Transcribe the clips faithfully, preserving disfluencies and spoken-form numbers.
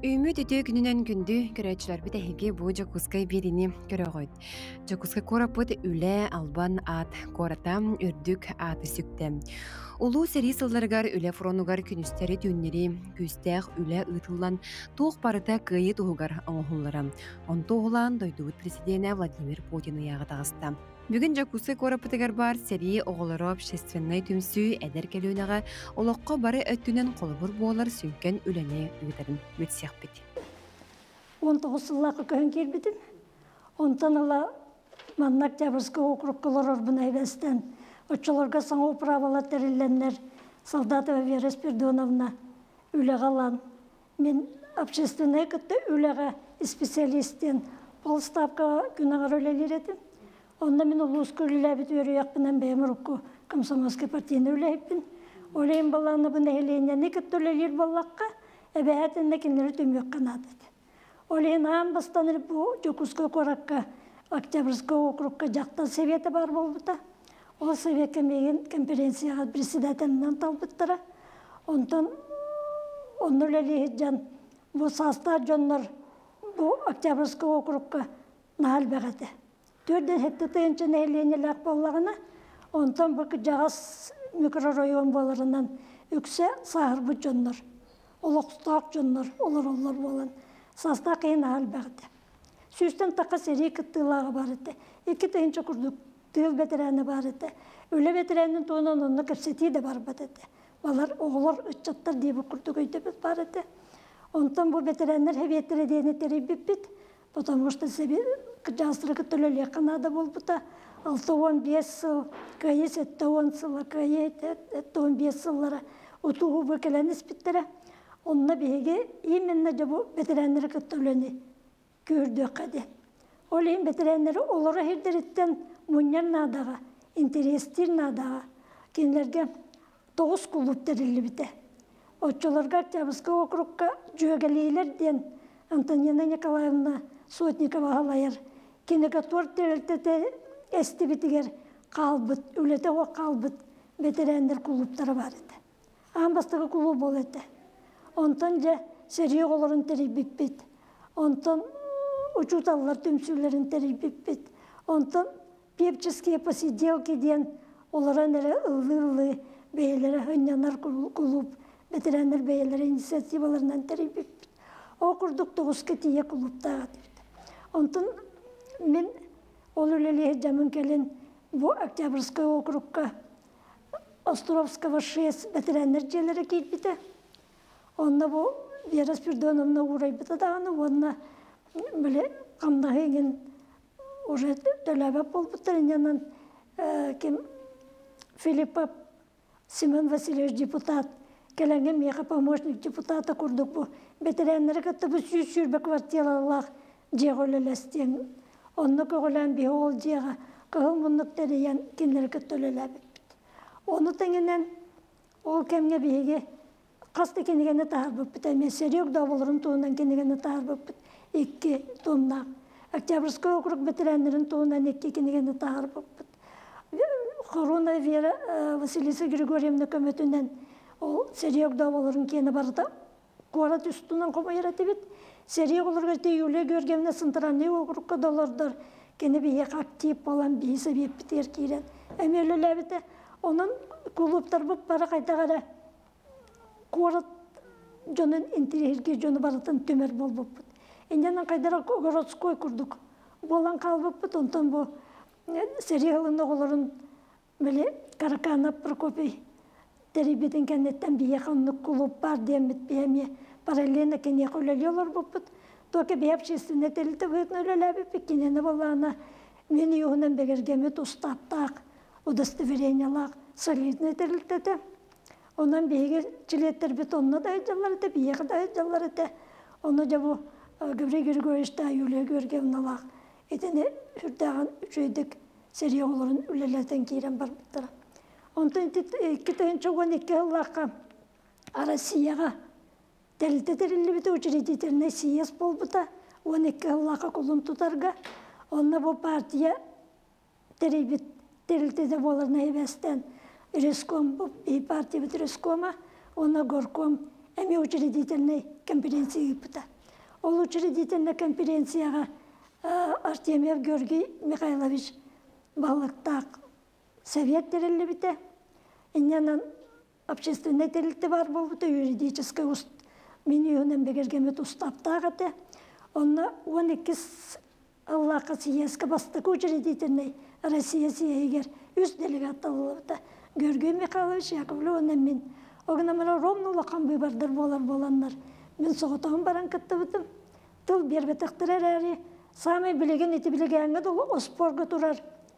Үмүт өтө күнүнөн күндү көрөчүлөр бит эһиги бу жокускай берини көрөгөйт. Жокуска корапыт үле албан ат коратам үрдүк аты сүктем. Улуу сери сылларыгар үле фронугар күнүстери түннери күстэх үле ытыллан туох барыта кыйы тугугар оңохуллара. Онтоолан дойдубут президент Владимир Путин ыягытагаста. Бүгүн жокуска корапытыгар бар сери оголоро общественный түмсүү эдер келүүнага олоққа бары өттүнен қолыбыр болар сүнкен үлене үгітарын өтсеқпет. он тоғыз жыллақы көн келбедім. Онтан ала маннак Октябрьский округкалар орбына эбестен. Очолорга саңу правала терилленнер Солдатова Вера Спиридоновна үле қалан. Мен общественный кітті үлеға специалистен полставка күнағар өлелер едім. Онда мен улус күліләбіт өрі яқпынан бәймұрыққы комсомольский партияны өлейпін. Олейін баланы бұны әлейінен екіт төлелер болаққа, әбәәтінне кенлері төмек қанадыды. Олейін ағын бастаныр бұл Жокуска кораққа, Октябрьский округқа жақтан советі бар болбыта. Ол совет кемеген конференцияға председателінен талбыттыра. Онтан оны өлелейі жан бұл саста жонлар бұл Октябрьский округқа нағал бәғады. Төрден хетті түйінші әлейінел ақ болағына, онтан бұл жағас микрорайон боларынан үксе сағыр бұ жонлар, олықтақ жонлар, олар-олар болан. Саста қиын ағал бәғді. Сүстен таққа сері кіттілағы бар еті. Екі түйінші күрдік түйіл бетерәні бар еті. Өлі бетерәнің туынан онына көпсеті де бар бәд еті. Балар оғылар үтчаттар дейбі күрдік өйді бет бар еті. Онтан бұл бетерәнлер хәбеттері дейіні тері біп-біп. Потому что себе жасырғы төлелі қанада бол бұта. алты он бес сыл, кайыс әтті он сылы, кайы әтті он бес сыллары ұтуғы бөкеләні спиттері. Онына бейге именно жабу бетерәнлері көттөлені көрді қады. Ол ең бетерәнлері олары хердереттен мұньяр надаға, интерестер надаға, кенлерге тоғыз клуб тәрілі біті. Отчыларға Октябрьский округқа жөгелейлерден Антонина Николаевна Сотникова ғалайыр. Кенегатор тәрілтеті әсті бітігер қалбыт, өлеті оқ қалбыт бетерәндер клубтары бар еді. Ағын бастығы клуб бол еді. Онтан жа серия оларын тәрі біп-біп. Онтан учуталылар түмсілерін тәрі біп-біп. Онтан пепческие посиделки ден оларын әрі ұлы-ұлы бәйелері хөнянар клуб, бетерәндер бәйелері инициативаларынан тәрі біп-біп. Окурдук тоғызға тие клубтаға деді. Онтан мен ол өлелі жамын келін бұл Октябрьский округқа Островского шесть бетерәнлер желері кейт біті. Онна бұл Вера Спиридоновна урай біті дағаны, онна біле қамдағы еген уже төләбәп бол бұттарынянан Филиппов Семен Васильевич депутат, келенге меға помощник депутата күрдік бұл. Бетерәнлері кітті бұл сүйіз сүрбі квартиралылақ жеғол әлестен. Онны көғілән бе ол жеға қығыл мұндықтары ян кенлері кітті өлеләбі. Оны тәңінен ол кәмге бейге қасты кенегені тағыр бұп біт. Мен серек дауылырын туынан кенегені тағыр бұп біт. Екі томнақ. Октябрьский округ бетерәнлерін туынан екі кенегені тағыр бұп біт. Хорона Вера Василиса Григорьевна көметінен ол серек дауылырын кені барда қуарат үстінен қомайыр әті бет. Серия оларға тейулі көргеміне сынтыраны оқырыққа долардар. Кені бейек актив болан бей себеп бітер кейрен. Әмелі ләбіті. Оның клубтар бұп бара қайтағара қуарат жонын интерьерге жоны баратын төмер бол бұп бұд. Әнденен қайдара городской күрдік. Болан қал бұп бұд. Онтан бұл сериялын оғылырын біле Караканов Прокопий тәребетін кәнеттен бейек онны клуб бар демет бейме. Параллельно кене қолелелер бұппыт. Токе бей общественне тәліті ғытны өлеләбі пекенені болағына мен үйінен бегергемет ұстаптақ, удостоверениялақ, солидны тәлітті. Онан бейге жилеттер бет онны да айджалар еті, бейегі да айджалар еті. Оны жабу Гаврий Григорьевичта үйілі көргемналақ. Етіне үрдіған үшөйдік серия оларын өлеләтен кейрен бар бұттыра. Онтан кетейін чоғын екі ғылаққа Россияға Тәлітетерлі біті учредительный съезд бол бұта, он екі ғылақа құлын тұтарға, онына бұл партия тәлітеті боларына ебестен Реском, и партия бит Рескома, онына горком, әме учредительный конференция бұта. Ол учредительный конференцияға Артемьев Георгий Михайлович балықтақ совет терілі біте. Иннянан общественный терілті бар болбыты, юридический уст. Мен үйінен бегергемет устаптағыты. Онна он екі Аллақа сиясқа бастық учредительный Россия сияйгер үз делегат алылыты. Георгий Михайлович Яковлев онен мен. Оғына мұна ромнулы қанбый бардар болар боланлар. Мен соғытағын баран кітті бұтым. Тыл бербетіқтірер әрі. Самый білеген еті білегенгі долы оспорғы тұрар.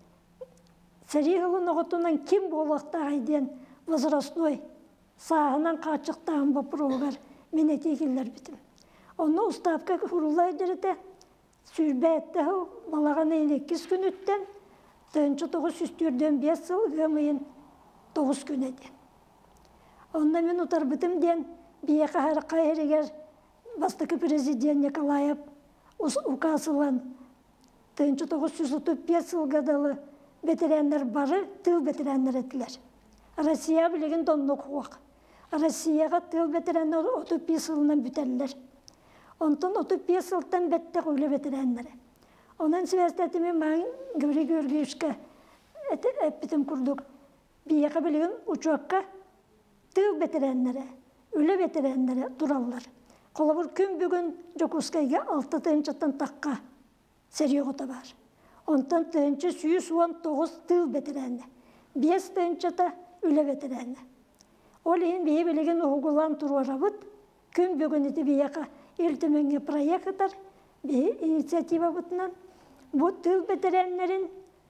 Сәріғылын оғытынан кем болуақта ғайден возрастной сағынан қачықтағын бапыруғар мен етегелер бітім. Оны ұстапқа құрылай діріті сүрбә әтті балағаны екіз күн өттен түйінші тоғыз үстірден бес сыл ғымайын тоғыз күн әден. Онда мен ұтар бітім ден бие қағары қайырегер бастықы президент Николаев указылан түйінші тоғыз жүз отыз бес сылғадалы ветерандар бары тыл ветерандар әтілер. Россия білеген донны қуақ. Россияға тыл ветерандар отыз бес сылынан бүтәлілер. Онтон отыз бес сылтан бәтті қойлы ветерандары. Онан сөйестәтіме мағын Георгий Георгиевичка әппітім күрдік. Бияқа білеген ұчуаққа тыл ветерандары, өлі ветерандары тұралар. Қолабыр күн бүгін Жокускайға алты түйіншаттан таққа сәріғыта бар. Онтан түйінші сүйіс он тоғыз тыл ветеранды. бес түйіншата өлі ветеранды. Ол ең бейі білеген оғылан тұруара бұд, күн бүгін еті бияқа Ертеменге проекттар, бей инициатива бұтынан, бұл тыл ветеранларын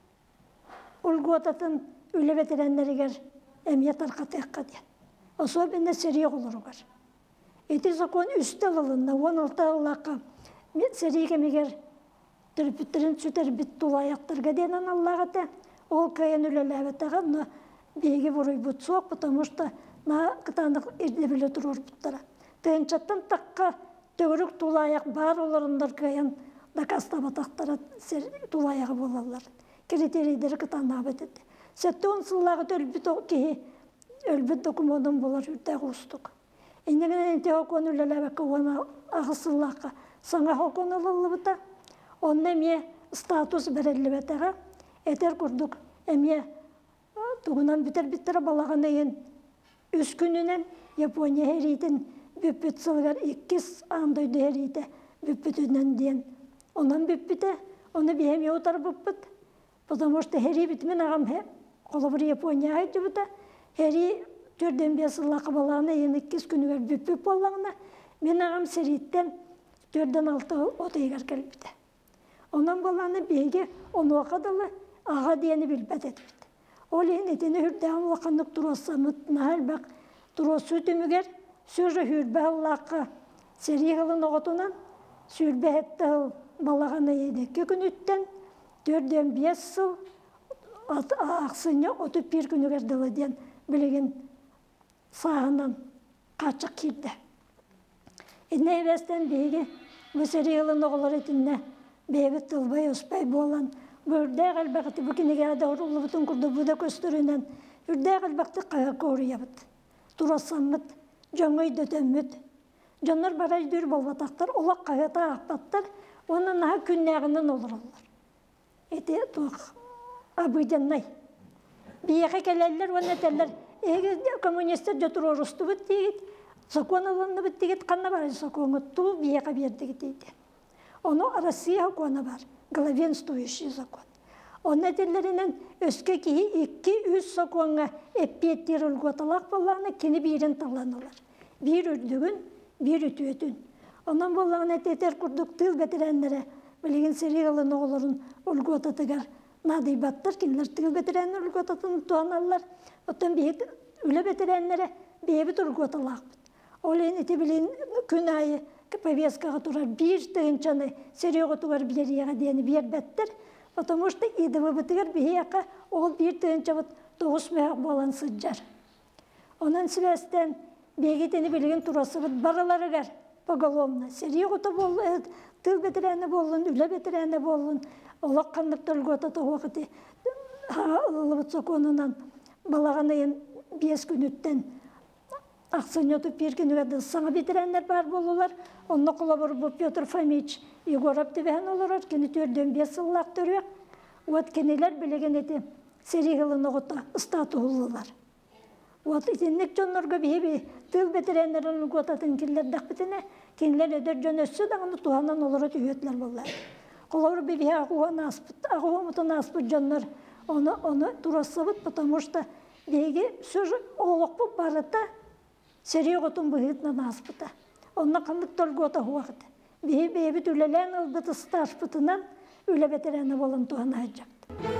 ұлғуататын өлі ветеранларығар әмиет арқатыққа ден. Особенно сәрек олырығар. Еті закон үсті алылында, он алты Аллаққа сәрекемегер түрпіттерін сүтер бітті олаяқтырға денен Аллағаты, ол кайын өлі әбетіға, но бейге бұрой бұт соқ, потому что на қытандық ердебілі тұрыр бұттара. Түйіншаттан таққа төгірік тулаяқ бар оларындар кайын дақаста батақтары тулаяғы болалар. Критерийдері қытанға бәтеді. Сәтті он сыллағы өлбіт документын болар үрдәғі ұстық. Инегінен енте оқуын үлеләбәкі оны ағысыллаққа саңа оқуын алылы бұта. Оны әме статус бәрелі бәтіға әтер күрдік. Әме тұғынан бітер-біттері балаған әйін үз күнінен Япония әрейдің бүппіт сылғар еккіз аңдойды әрейді бүппітінен ден. Онан бүппіті, оны бейеме отар бүппіт. Потому что әрей бітімен ағам қолабыр Япония айды бұта. Әрей түрден бесыллақы балағына ең еккіз күнігер бүппіп болағына мен ағам сәрейттен түрден алты отайғар кәлбіті. Онан балағына бейге оны оқадылы аға дейіні білбәт әдіпті. Ол ең етені үрдәғын лақандық тұрасамыт нағал бақ тұрасы өтімігер Сөрі хүрбә Аллаққа сәріғылын оғытынан сүрбә әтті балағаны едекі күн өттен төрден бес сыл ақсыны отыз бір күні кәрділі ден білеген сағынан қачық керді. Инне әбәстен бейге сәріғылын оғылар етінне бейбі тұлбай ұспай болан бөрді әлбәқті бүкінеге адауырулы бұтын күрді бұда көстірінен үрді әлбәқті қаға көрі ябыд. Турасамыд Жаңой дөтөммүт. Жоннор барай дүр болбатақтар, олақ қағата ақпаттар, оның наға күннәғінен olur олар. Эти туақ абыйданнай. Бияқа келелер, оны әтерлер, эге коммунистер жотыр орысты бұт дейгет, закон алынды бұт дейгет, қанна барай законы ту бияқа бердігі дейді. Оны Россия законы бар, главенствующий закон. Оны әтерлерінен өске кейі екі-үз законға әппеттер үлготалақ болағына кені бірін таланылар. Bir үрдігін, bir үтіетін. Ondan болағын әтетер күрдік тыл бәтірәнлері, білеген сериялын оғыларын үлготатығар надайбаттар, кенілер тыл бәтірәнлер үлготатын туаналар. Оттан бейт үлі бәтірәнлері бейбіт үлготалақ бұд. Ол ең әте білген күн айы повесткаға тұрар бір түйіншаны серияға туғар білерияға дейіні бер бәттір. Потому что идывы бітігер бейяқа ол бір түйінші бұд тоғыз мәғ болан сыджар. Онан сөбәстен бейгетені білген турасы бұд бараларығар поголовна. Серияға болын, тыл бәтірәні болын, үлі бәтірәні болын, олақ қандықты үлгота тоғықыты ұлыбыт соқонынан балағаны ең бес күн өттен Аксынёту пиркинугады саңа битиреннер бар болулар. Онны кулабыр бу Петр Фомич Егоров дебен олорор, кини төрдөн бес сыллак төрөк. Вот кенелер билеген эти серигылын огота статуулар. Вот итинник жоннорго биби тыл битиреннерин уготатын киллер дакпитине, кинлер өдөр жөнөссү дагы туанан олорот үйөтлөр боллар. Колор биби агуана аспыт, агуамутун аспыт жоннор оны оны турасыбыт, потому что биги сөз олокпу барыта сериоготун быгытна наспыта. Онна кандык толгота хуакыт. Биби биби түлелен ылбыты сташпытынан үле бетерени болон туана ажап.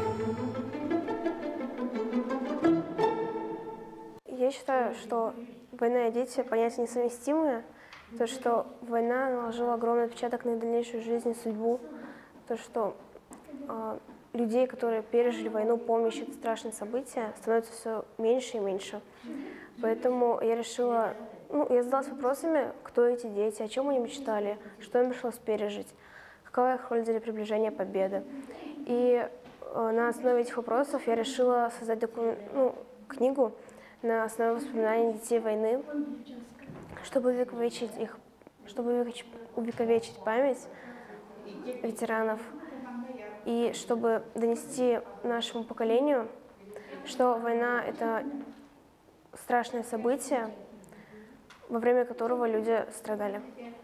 Я считаю, что война и дети понятия несовместимые. То, что война наложила огромный отпечаток на их дальнейшую жизнь и судьбу. То, что э, людей, которые пережили войну, помнящие это страшное событие, становится все меньше и меньше. Поэтому я решила, ну, я задалась вопросами, кто эти дети, о чем они мечтали, что им пришлось пережить, какова их роль для приближения победы. И э, на основе этих вопросов я решила создать докум... ну, книгу на основе воспоминаний детей войны, чтобы увековечить их, чтобы увековечить память ветеранов и чтобы донести нашему поколению, что война — это страшное событие, во время которого люди страдали.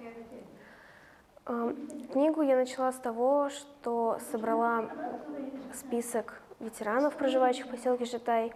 Книгу я начала с того, что собрала список ветеранов, проживающих в поселке Житай.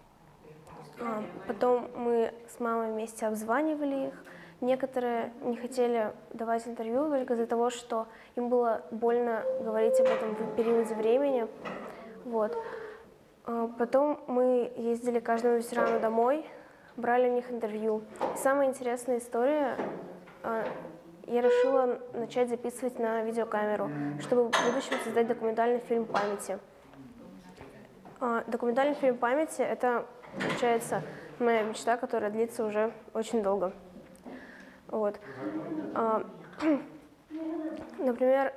Потом мы с мамой вместе обзванивали их. Некоторые не хотели давать интервью только из-за того, что им было больно говорить об этом в периоде времени. Вот. Потом мы ездили каждому ветерану домой, брали у них интервью. И самая интересная история, я решила начать записывать на видеокамеру, чтобы в будущем создать документальный фильм памяти. Документальный фильм памяти — это, получается, моя мечта, которая длится уже очень долго. Вот. Например,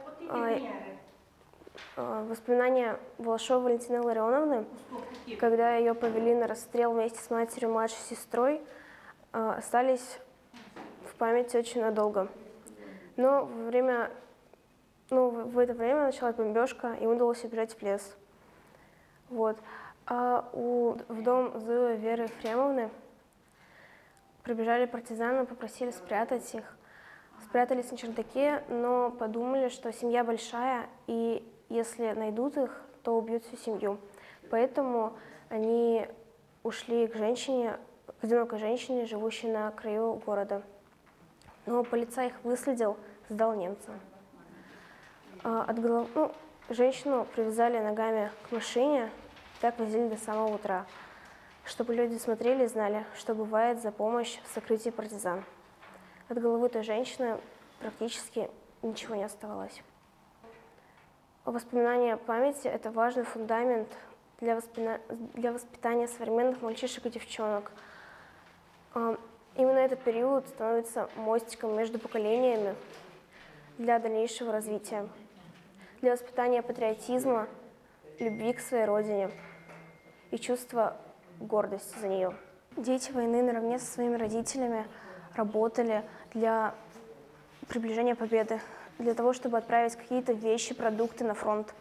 воспоминания Волошовой Валентины Ларионовны, когда ее повели на расстрел вместе с матерью и младшей сестрой, остались в памяти очень надолго. Но во время, ну, в это время началась бомбежка, и им удалось убежать в лес. Вот. А у, в дом Зои Веры Ефремовны прибежали партизаны, попросили спрятать их. Спрятались на чердаке, но подумали, что семья большая, и если найдут их, то убьют всю семью. Поэтому они ушли к женщине, к одинокой женщине, живущей на краю города. Но полицай их выследил, сдал немцам. От голов... ну, женщину привязали ногами к машине, так возили до самого утра, чтобы люди смотрели и знали, что бывает за помощь в сокрытии партизан. От головы той женщины практически ничего не оставалось. Воспоминания памяти — это важный фундамент для, воспина... для воспитания современных мальчишек и девчонок. Именно этот период становится мостиком между поколениями для дальнейшего развития, для воспитания патриотизма, любви к своей родине и чувства гордости за нее. Дети войны наравне со своими родителями работали для приближения победы, для того, чтобы отправить какие-то вещи, продукты на фронт.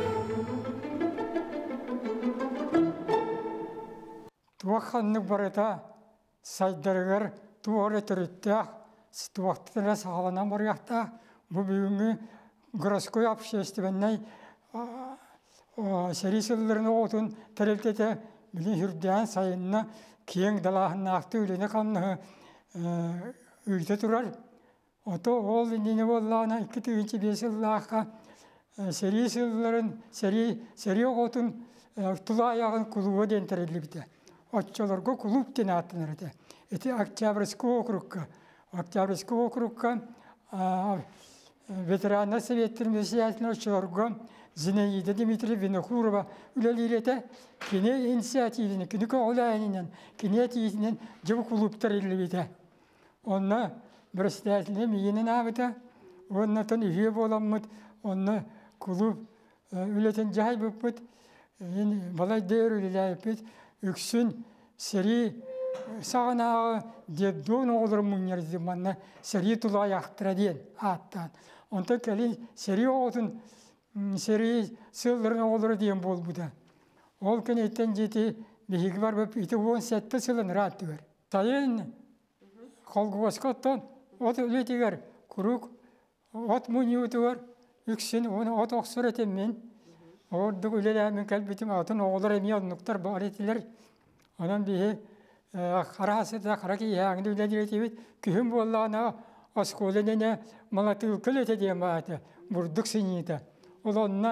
Туаханнык барыта сайдарыгар туары түріттәк, туақтыра сағалана барыяқта, бұл бүгінгі городской общественный серисылларыны отын тәрелтеті білін хүрден сайынна кең далағын ақты өліне қамны үйті тұрар. Ото ол нені боллағына екі түйінші бесіллаққа серисылларын, сери оғытын тұла аяғын құлуы ден тәрелі біті. Отчаларға клуб ден аттыныр еді. Это Октябрьский округка. Октябрьский округка ветерандар советтерін өсиятын отчаларға Зинаида Дмитрия Винокурова үлелереті кене инициативінің, кені көғылайынынан, кене тиісінен жыл клубтар елі біті. Онна бір стәтілі мейінін абыта, онна тон үйе боламыд, онна клуб үлетін жай бұппыд, балай дөр үлелі әйппід, үксін сері сағанағы дебдон оғылыр мұнерді манна сәрі тұла яқтыра дейін аттан. Онта кәлін сәрі оғытын, сәрі сылдырын оғылыр дейін бол бұда. Ол кәнеттен жеті бейгі бар бөп, үті он сәтті сылын ратты бар. Сайын қолғыбасқаттан от өлетігер, күрік, от мұны өті бар, үксін, оны от оқсыр етем мен. Ордық өлеләмін кәлбетім атын оғылыр әме однықтар бар етілер. Онан бейі қарасы да қараки яғынды өләдір етебет, күйім болағына асқолынene малаты үкіл еті дейін бааты, бұрдық сенейді. Ол онына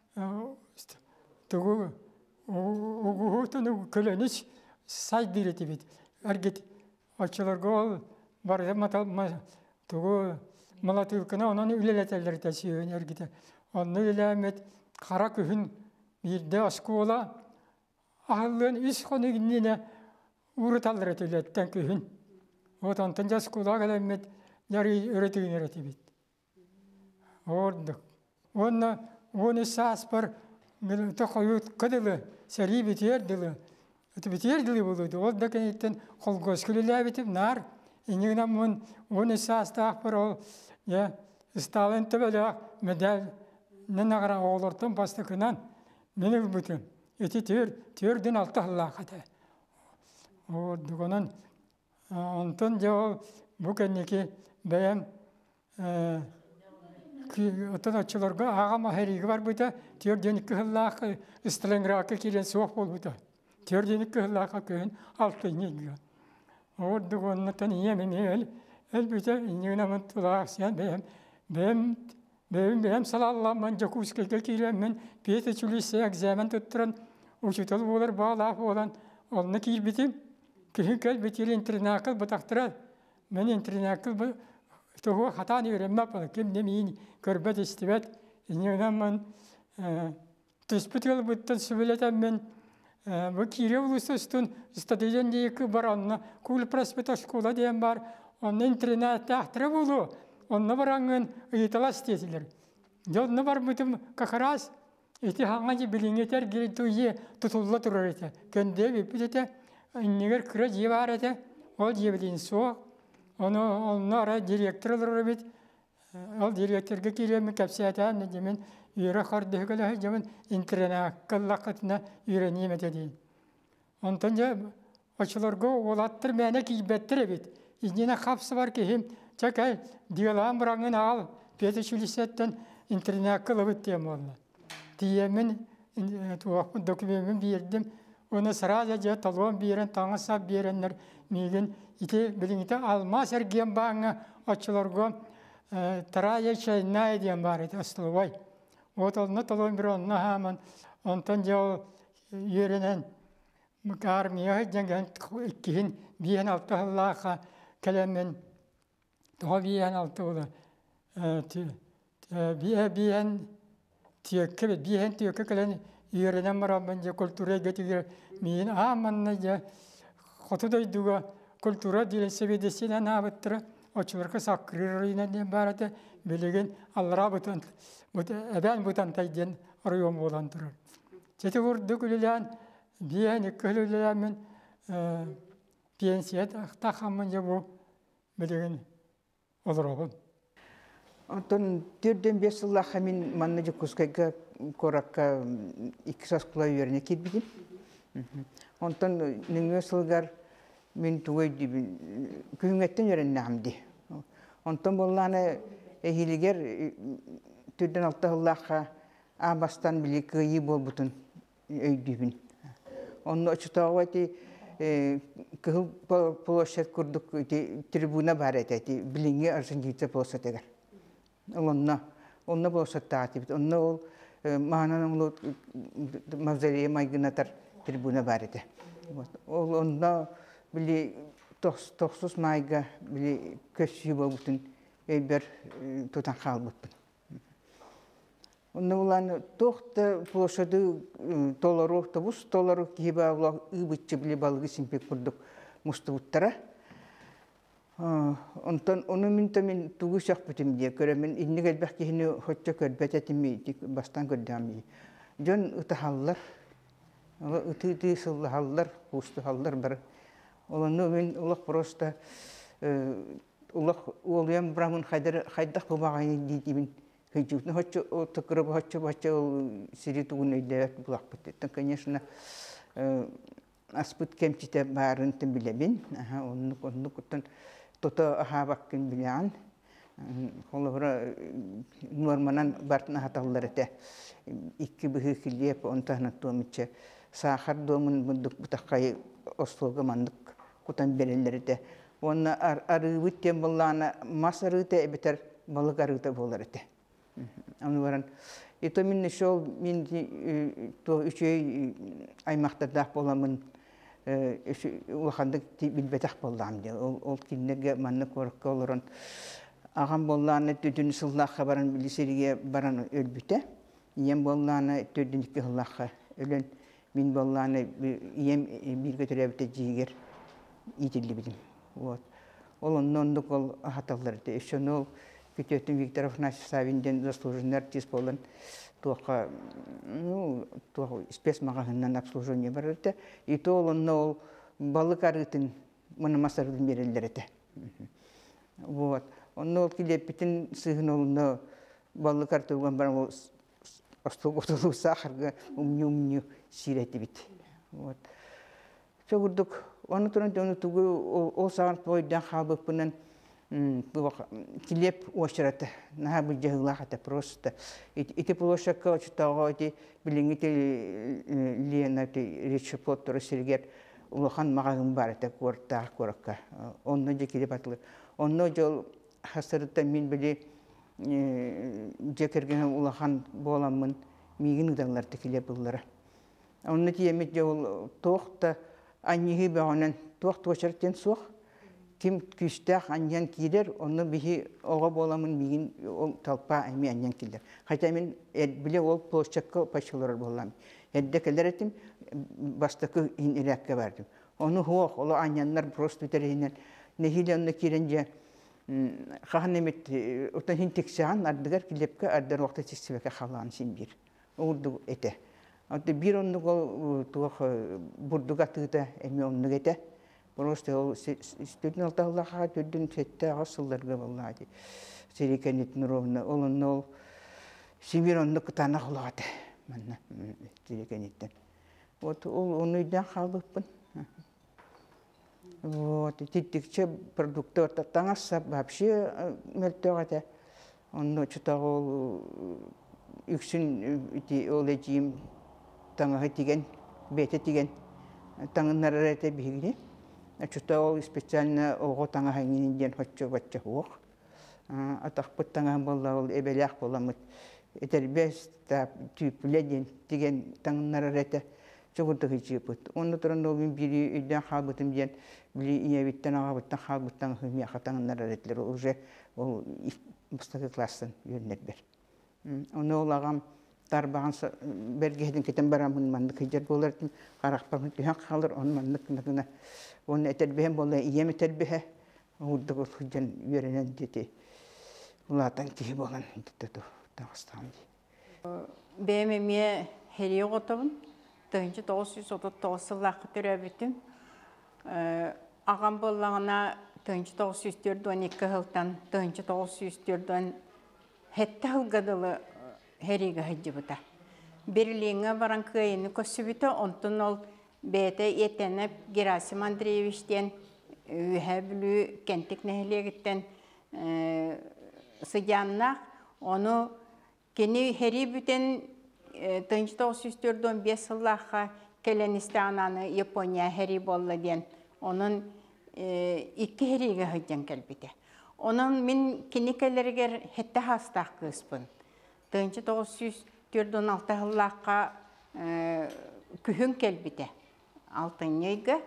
тұғы ұғытын үкіленіш сай бір етебет. Әргет açılarga ol barda matal tuğu malatu kana onun üleleteller taşıyor ergite. Onu ülemet kara kühün bir de askola ahallın iş konu ginine uğratallar etületten kühün. O tantan askola gelemet yarı öğretiyor öğretibit. Orada. Ona onu saspar takayut kadılı seri bitiyor dilı. Bitiyor dilı buludu. Orada kenitten kolgos külüle bitip nar. İnegina mun onu sastaq par ol ya Stalin tebele medal nenagara oğlardan bastıkınan menil bütün. Eti tür türden altı Allah kata. O duganın ondan jo bu keneki beyan ki otanatçılarga ağa maheri var burada. Türden iki Allah Stalingrad kilen soğuk bol burada. Türden iki Allah köyün altı niye. Orada ondan yemin el elbette inegina mantulaksiyan beyan benim benim benim sallallahu man jakuske kilen men piyete çülise egzamen tutturan uçutal bolar bağlaf olan onu ki bitim ki kel bitir internakal bataktıra men internakal bu tohu hata ni öğrenme bana kim demeyin körbet istibat inegina man tespitgal buttan sübeleten men bu kire ulusustun stadyon diye ki var onunla kul praspeta şkola diyen var onun internet ahtıra bulu onunla varangın italas tesiler yoluna var bütün kakaras eti hangi bilingeter geri tuye tutulla durur ete kendi bir pidete niger kıra civar ete o civelin so onu onlara direktörler bit al direktörge kiremi kapsiyata ne demin yürü kardeşler zaman internet kallakatına yürüneyim dedi. Ondan açılarga olattır mene ki better bit. İçine kapsı var ki hem çakay diyorlar bırakın al. Piyade şulisetten internet kılıbıt diyem valla. Diyemin tuhaf dokümanımı verdim. Onu sadece talon bir yerin tanısa bir yerenler migin ite bilingite alma sergiyem bana açılarga taraya şey ne diyem bari aslı vay. Otalına talon bir onunla hemen ondan jau yürenen armiya jengen ikihin bihen altı Allah'a kelemen daha bihen altı ola bihe bihen tiyeke bihen tiyeke kelen yürenen var bence kültüre getirir min aman ne kotoda duga kültüre dilen sebedesiyle ne yaptırır açılırka sakırır yine ne barate bilgin Allah'a butan ben butan tayden arıyorum olandırır. Çete vurdu gülen bihen ikülülemen pensiyet takamınca bu bilgin olur oğlum. Ondan dördün beş yıllar hemen manlıcı kuskayga korakka iki saskula yörüne kitbidim. Ondan nüngü sılgar min tuğay dibin kühüngetten yörüne hamdi. Ondan bollana ehiliger dördün altı Allah'a abastan bile kıyı bol butun öydübün. Onun açıtağı vati kıhıl poloşet kurduk tribuna baret eti bilingi Arjantin'de poloşet eder. Onunla onunla poloşet taatip. Onunla ol mahananın ol mavzeriye maygınatar tribuna barete. Onunla bile toksuz mayga bile köşü bol butun öйбер tutan kal butun. Onu olan tohta poloşadı doları tabus doları gibi Allah ıbıtçı bile balığı simpek kurduk mustavuttara. Ondan onu mintamin tuguşak bitim diye göremen inni gelbek ki hini hoşça körbet etimi bastan gördüğümü. Jon ıtahallar, ıtı ıtı sılhallar, hustu hallar bar. Оланы мен улах просто улах олуям брамын хайдах бубагайны дидибин. Хыжутны хоччу тыкырып хоччу бача сири тугун өйдәп булак бит. Конечно, аспыт кемчите барын тем билебин. Аха, онны онны куттан тота ахабаккын билән. Холовра норманан бартна хаталлар эте. Икки бихи килеп онтана томиче сахар домын бундук бутакай ослога мандык кутан берелер эте. Онна арыбыт тем буллана масарыте бетер балыгарыта болар эте. Аны баран ито мин шол мин то үчөй аймактарда боламын улахандык билбетак болдам ди. Ол киннерге манны коркка олорон агам болланы төдүн сыллакка баран билисериге баран өлбүтө. Ием болланы төдүн икки сыллакка өлөн мин болланы ием бирге төрөбүтө жигер итилли бидим. Вот. Ол оннондук ол хаталларды өшөнө Петётин Викторов наш Савинден заслуженный артист болан туака ну туа спецмагазиннан обслуживание барыты и то он ол балык арытын мына масардын берелерите. Вот. Он ол килепитин сыгнолно балык артылган бар ол остоготулу сахарга умню-умню сирети бит. Вот. Чогурдук оны туран тону тугу ол саган пойдан хабыпынан килеп очрата на бужжагылахата просто эти полошакка очтаготи билингите ленати речпоттор сергер улахан магагын бар та корта коракка онно же килеп атлы онно жол хасырта мин били жекерген улахан боламын мигин уданлар текилеп буллара онно тиемет жол тохта анниги баонан тохт очраттен сух Kim küstah anyan kider, onu bihi oğa bolamın migin talpa aymi anyan kider. Hatta men bile ol poşakka paşalar bolam. Edde keler etim bastakı in ilakke verdim. Onu hoğ ola anyanlar prosto terinen nehile onu kirince kahnemet utan hintiksan ardıgar kilepke ardar vakti çisiveke halan sinbir. Urdu ete. Hatta bir onu gol tuğ burdugatı da emi onu gete. Просто студент алталлаха төдүн сетте асылларга боллады. Серикенитин ровно олон ол Симиронны кытана хулагаты. Манна серикениттен. Вот ол онуйдан халыппын. Вот титтикче продуктор таңаса вообще мөлтөгөтө. Онно чутагол үксүн ити олежим таңага тиген бете тиген таңнарырете бигири. Чутагол специально ого таңа хангинен хоччо бачча хук. Атакпыт таңа болла ол эбелях боламыт. Этербес та түйпүледен тиген таңнарырете чогурда хичипыт. Онно туран ол бири үйдөн хабытым ден били иевиттен агабыттан хабыттан хымия хатаңнарыретлер уже ол мустаки класстан йөннербер. Онно ол агам тарбаган бергеден кетен барамын мандык жер болардын каракпамын түйөн калыр он мандык нагына он этербем болла ием этербе урдук хуҗан йөренен дити улатан ки болгон дитте Дагыстан. Бемеме хериоготун тынчы тоғыз жүз отуз тогуз сыллакы төрөбүтүм. Агам боллагына тынчы тогуз жүз он эки жылдан тынчы тогуз жүз төртөн хетте жылгадылы хериге хыжыбыта. Берлинге баран кыйыны көсүбүтө онтон ол бете етенеп Герасим Андреевичтен үһэ бүлүү кенттик нехилегиттен сыянна onu keni heri bütün тысяча девятьсот он беш сыллаха келенисте ананы Япония heri болла ден. Onun iki heriге hıcan kelbite. Onun min kinikелергер hette hastaq kıspın. тысяча девятьсот он алты сыллаха kühün kelbite. Altın yayga.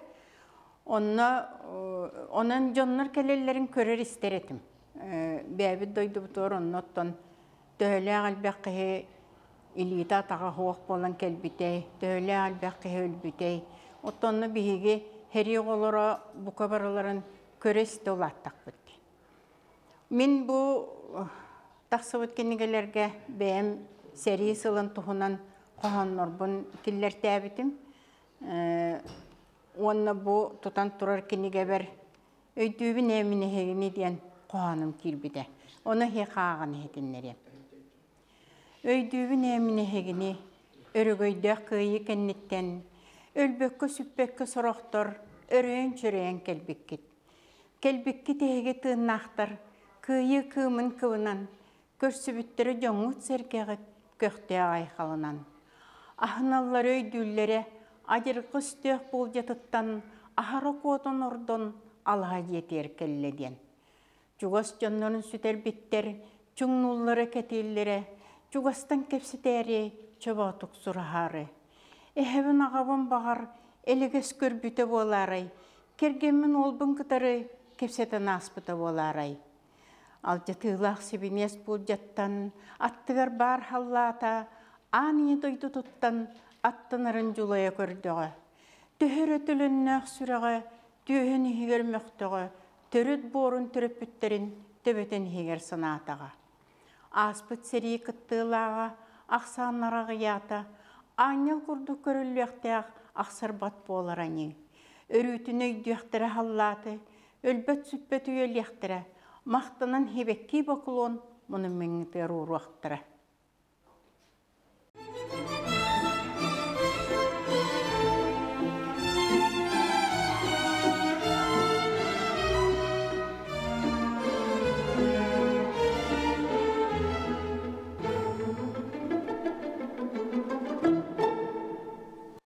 Onun jonlar kelelerin körür isteretim. Бәбит дойду бутор онноттон төле албаккы илита тага хоқ болан келбитей төле албаккы өлбүтей оттонны биһиги хери голоро бука бараларын көрөс долаттак бит. Мен бу таксыбыт кенигелерге бэм серии сылын тухунан кохоннорбун киллер тәбитим. онна бу тутан турар киниге бер өйдүүбүн эмине хегини диен коаным кирбиде. Оны хекаган хетиннере. Өйдүүбүн эмине хегини өрөгөйдө кыйы кенниттен өлбөккө сүппөккө сорохтор өрөөн чөрөөн келбиккит. Келбиккит эге тыыннахтар кыйы кымын кыбынан көрсүбүттөрү жоңут серкегит көктө айхалынан. Ахналлар өйдүүллере ажыргыс төх бул жатыттан ахары котон ордон алга жетер келледен. Жугас жоннорун сүтер биттер чуңнуллары кетиллере жугастан кепситери чоботук сурахары. Эхебин агабын багар элегес көрбүтө боларай. Кергемин олбун кытары кепсетен аспыта боларай. Ал жатылах сибинес бул жаттан аттыгар бар халлата аны дойду туттан аттынарын жулая көрдөгө. Төһөрө төлөннөк сүрөгө түйөн хигер мөктөгө төрөт борун төрөпүттерин төбөтен хигер санаатага. Аспыт сери кыттылага аксаннарага ята аңыл курду көрүлөктөк аксарбат боларани. Өрүтүнө дүйөктөрө халлаты өлбөт сүппөт үйөлөктөрө мактанан хебекки бокулон муну меңте руруактыра.